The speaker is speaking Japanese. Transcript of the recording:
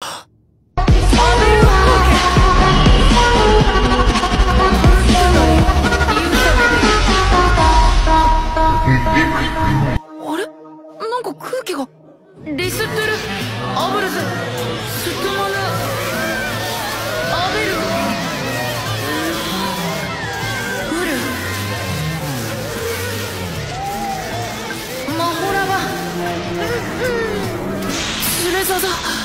あれ、なんか空気がリスってる。アブルズ、ストマヌ、アベル、ウル、マホラバ、スレザザ。